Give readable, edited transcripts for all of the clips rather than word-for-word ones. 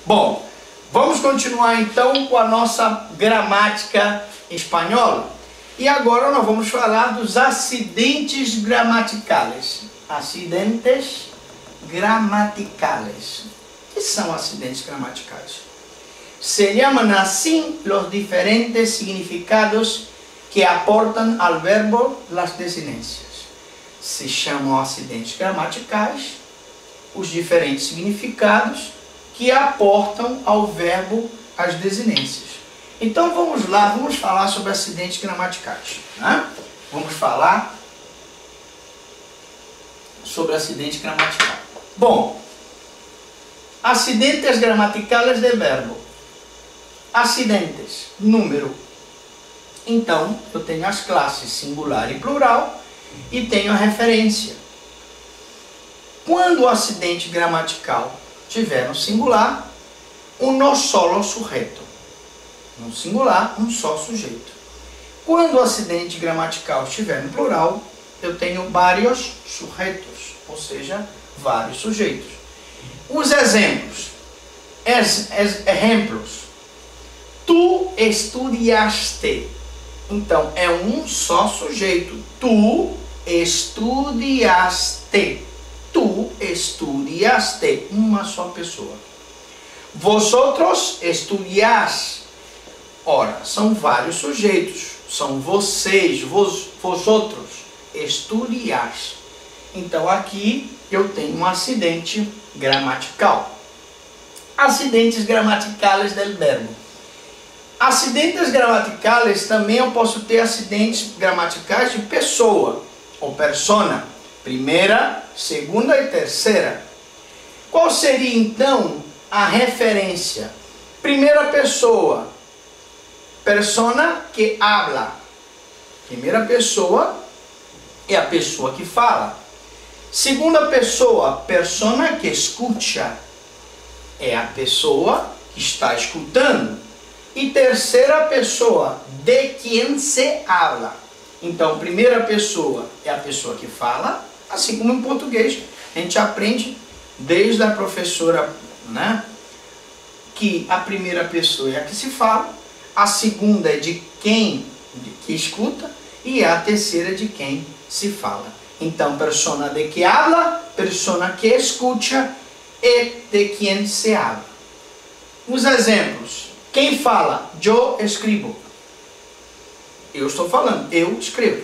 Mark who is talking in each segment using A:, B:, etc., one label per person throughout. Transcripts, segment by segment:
A: Bom, vamos continuar então com a nossa gramática espanhola. E agora nós vamos falar dos acidentes gramaticales. Acidentes gramaticales. O que são acidentes gramaticais? Se llaman así los diferentes significados que aportan al verbo las desinências. Se chamam acidentes gramaticais os diferentes significados que aportam ao verbo as desinências. Então vamos lá, vamos falar sobre acidentes gramaticais. Né? Vamos falar sobre acidentes gramaticais. Bom, acidentes gramaticales de verbo. Acidentes, número. Então, eu tenho as classes singular e plural e tenho a referência. Quando o acidente gramatical tiver no singular, uno solo sujeito. No singular, um só sujeito. Quando o acidente gramatical estiver no plural, eu tenho vários sujeitos, ou seja, vários sujeitos. Os exemplos. Exemplos. Tu estudiaste. Então, é um só sujeito. Tu estudiaste. Tu estudiaste. Uma só pessoa. Vosotros estudiáis. Ora, são vários sujeitos. São vocês, vosotros estudiáis. Então, aqui eu tenho um acidente gramatical. Acidentes gramaticales del verbo. Acidentes gramaticales também eu posso ter acidentes gramaticais de pessoa ou persona. Primeira, segunda e terceira. Qual seria então a referência? Primeira pessoa, persona que habla. Primeira pessoa é a pessoa que fala. Segunda pessoa, persona que escucha. É a pessoa que está escutando. E terceira pessoa, de quem se habla. Então, primeira pessoa é a pessoa que fala, assim como em português. A gente aprende desde a professora, né, que a primeira pessoa é a que se fala, a segunda é de quem que escuta e a terceira é de quem se fala. Então, persona de que habla, persona que escucha e de quem se habla. Os exemplos. Quem fala? Eu escrevo. Eu estou falando, eu escrevo.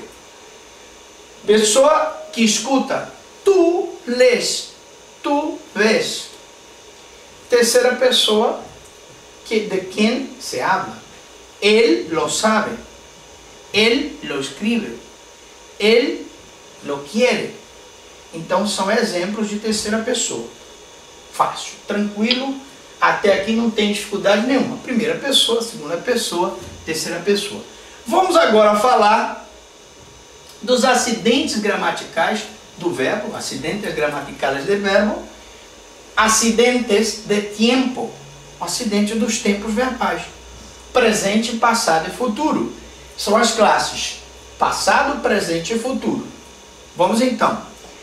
A: Pessoa que escuta, tu lês, tu vês. Terceira pessoa, de quem se habla. Ele lo sabe, ele lo escreve, ele lo quiere. Então são exemplos de terceira pessoa. Fácil, tranquilo. Até aqui não tem dificuldade nenhuma. Primeira pessoa, segunda pessoa, terceira pessoa. Vamos agora falar dos acidentes gramaticais do verbo, acidentes gramaticales de verbo, acidentes de tempo, acidente dos tempos verbais, presente, passado e futuro. São as classes passado, presente e futuro. Vamos então.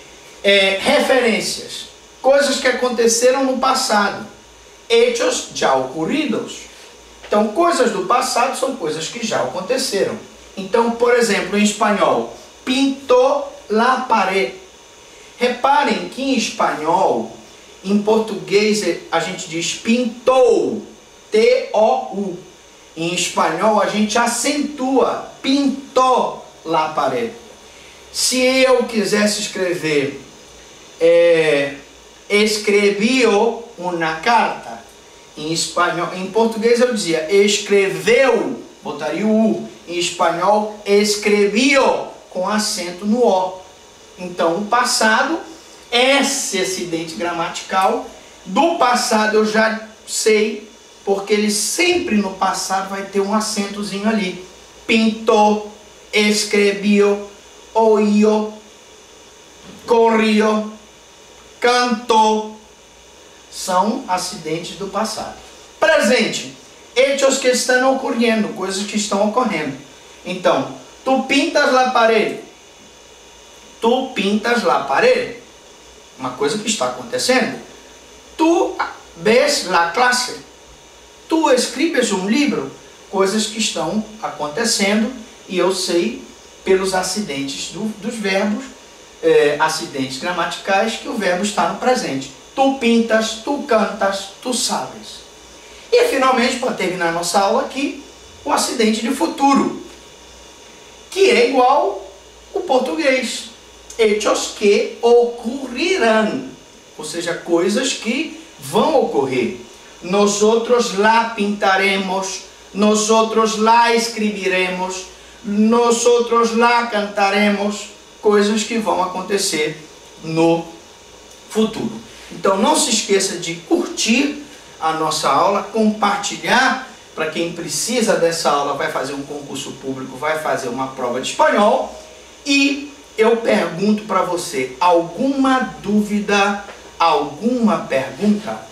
A: Referências, coisas que aconteceram no passado. Hechos já ocorridos. Então, coisas do passado são coisas que já aconteceram. Então, por exemplo, em espanhol, pintou la pared. Reparem que em espanhol, em português a gente diz pintou, T-O-U. Em espanhol a gente acentua, pintou la pared. Se eu quisesse escrever, escrevió uma carta, em espanhol, em português eu dizia escreveu, botaria o U. Em espanhol, escrevió, com acento no O. Então, o passado, esse acidente gramatical, do passado eu já sei, porque ele sempre no passado vai ter um acentozinho ali. Pintou, escrevió, oiu, corrió, cantou. São acidentes do passado. Presente. Hechos que estão ocorrendo, coisas que estão ocorrendo. Então, tu pintas la pared. Tu pintas la pared. Uma coisa que está acontecendo. Tu ves la clase. Tu escreves um livro, coisas que estão acontecendo e eu sei pelos acidentes dos verbos, acidentes gramaticais, que o verbo está no presente. Tu pintas, tu cantas, tu sabes. E finalmente, para terminar nossa aula aqui, o acidente de futuro, que é igual o português. Hechos que ocorrerão, ou seja, coisas que vão ocorrer. Nosotros la pintaremos, nosotros la escreveremos, nosotros la cantaremos, coisas que vão acontecer no futuro. Então não se esqueça de curtir a nossa aula, compartilhar para quem precisa dessa aula, vai fazer um concurso público, vai fazer uma prova de espanhol. E eu pergunto para você, alguma dúvida, alguma pergunta?